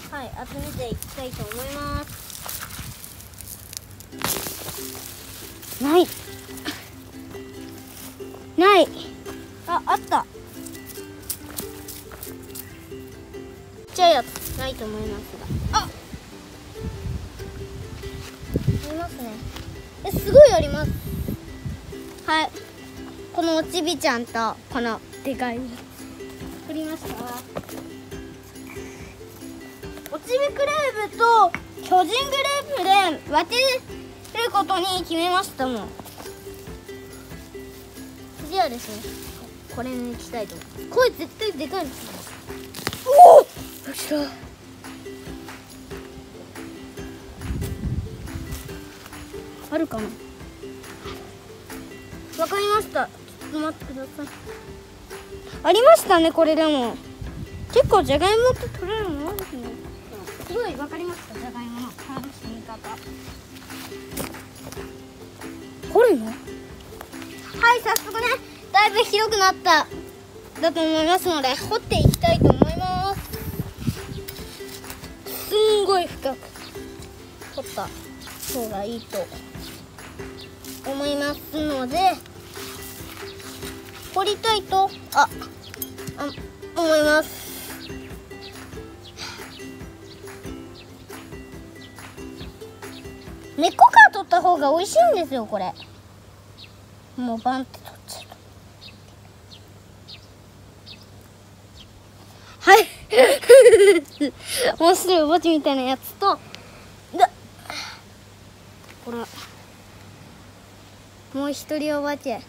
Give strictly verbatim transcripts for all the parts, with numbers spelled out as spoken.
はい、集めていきたいと思います。ないないあ、あった。ちっちゃいやつないと思いますが、あ、ありますね。え、すごいあります。はい、このおちびちゃんとこのでかい作りました。おちびクレープと巨人グレープで分けることに決めましたもん。次はですね、これに行きたいと思います。これ絶対でかいんですよ。おお、よっしゃ。あるかな。わかりました。ちょっと待ってください。ありましたね。これでも結構じゃがいもって取れるものですね。すごいわかりました。じゃがいもの楽しみ方。掘るの？はい、早速ね、だいぶ広くなっただと思いますので掘っていきたいと思います。すんごい深く掘った方がいいと思いますので、掘りたいとああ思います。根っこから取った方が美味しいんですよ。これもうバンって取っちゃう。はい面白いおばちみたいなやつと、だこれもう一人おばち。え、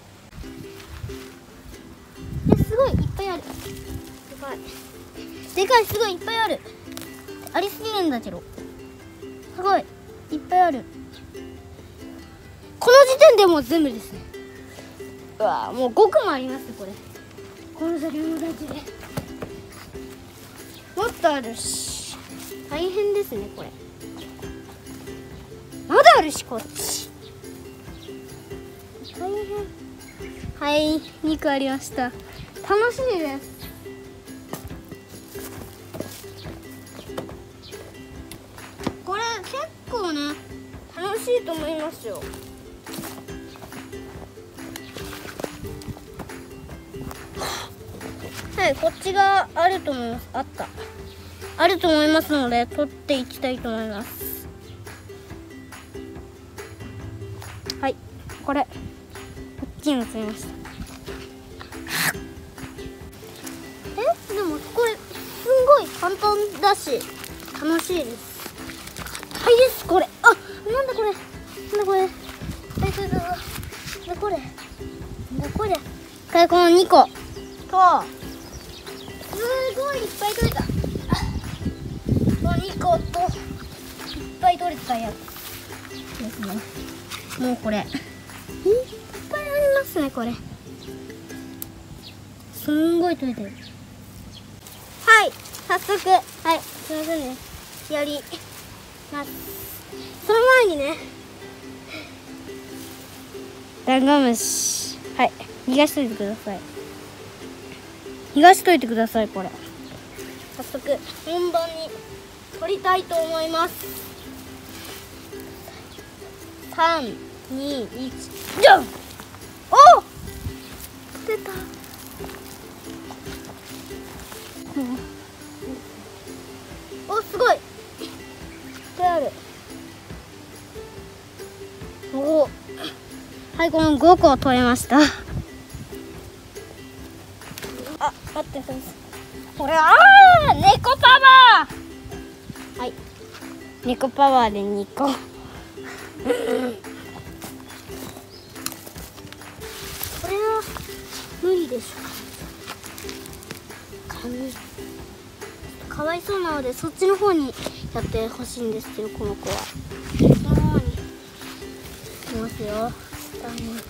すごいいっぱいある。でかいでかい、すごいいっぱいある。ありすぎるんだけど、すごいいっぱいある。この時点でもう全部ですね。うわ、もうごこもあります。これこの先のだけでもっとあるし、大変ですね。これまだあるし、こっち大変。はい、にこありました。楽しいです。これ結構ね、楽しいと思いますよ。はい、こっちがあると思います。あったあると思いますので取っていきたいと思います。はい、これこっちに移りました。え、でもこれすんごい簡単だし楽しいです。はいです。これ、あ、なんだこれ、なんだこれ、え、どうぞ、なんだこれ、なんだこれ、これこのにことすごいいっぱい取れた。このにこといっぱい取れたやつですね。もうこれいっぱいありますね。これすんごい取れてる。はい、早速、はい、すいませんね、やります。その前にね、ダンゴムシ、はい、逃がしといてください。逃がしといてください。これ早速本番に取りたいと思います。さん、に、いち、じゃん。お、出た。お、すごいいっぱいある。お、はい、このごこ取れました。あ、待ってください。これ、あー、猫パワー。はい、猫パワーでにここれは無理でしょ。紙かわいそうなのでそっちの方にやってほしいんですけど、この子はその方にいきますよ。さん、に、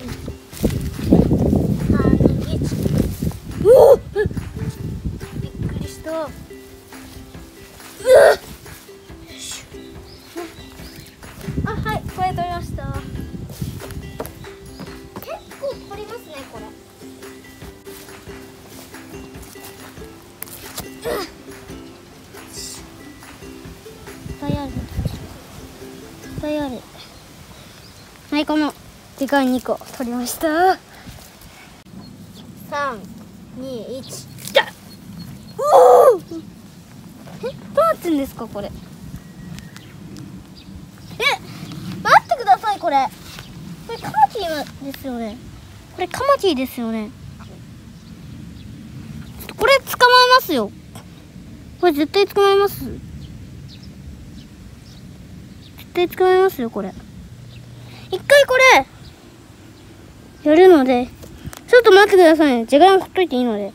いち、おお、びっくりした。うわっ、あ、はい、これ取りました。結構取りますね、これ。 ぱいあるいっぱいある。はい、このでかいにこ取りました。さん、に、いち、きた。おお。え、どうなってんですかこれ。え、待ってください、これ。これカマキリですよね。これカマキリですよね。これ捕まえますよ。これ絶対捕まえます。絶対捕まえますよ、これ。一回これやるので、ちょっと待ってくださいね。時間ほっといていいので。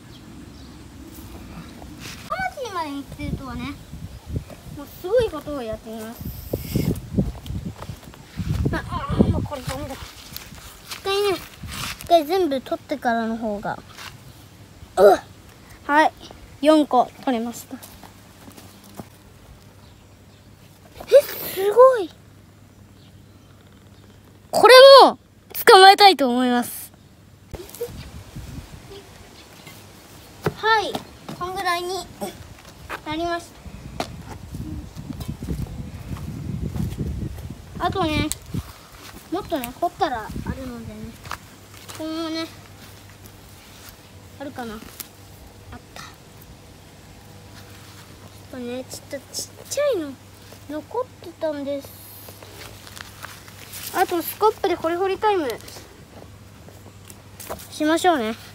カマキリまでに来てるとはね、もうすごいことをやっています。ああ、もうこれダメだ。一回ね、一回全部取ってからの方が。うっ、はい、よんこ取れました。え、すごい。これも捕まえたいと思います。はい、こんぐらいになりました。あとね、もっとね、掘ったらあるのでね、このね、あるかな。あった。ちょっとね、ちょっとちっちゃいの残ってたんです。あとスコップでホリホリタイムしましょうね。